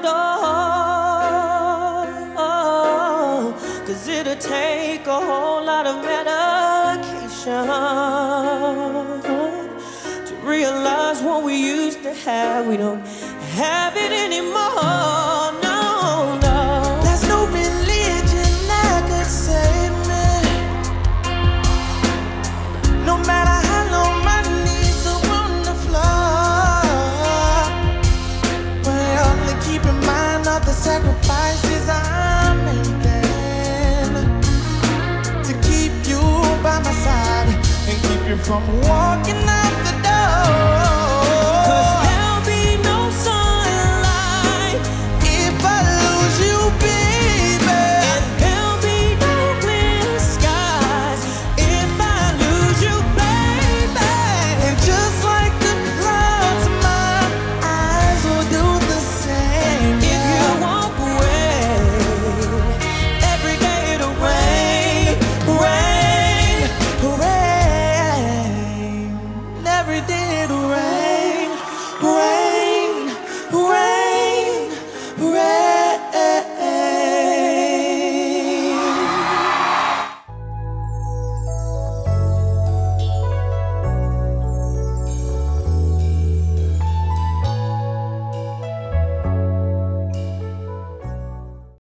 door. 'Cause it'll take a whole lot of medication to realize what we used to have. We don't have it anymore. No, no. There's no religion that could save me. No matter how long my knees are on the floor. Well, keep in mind all the sacrifices I'm making to keep you by my side and keep you from walking out the door.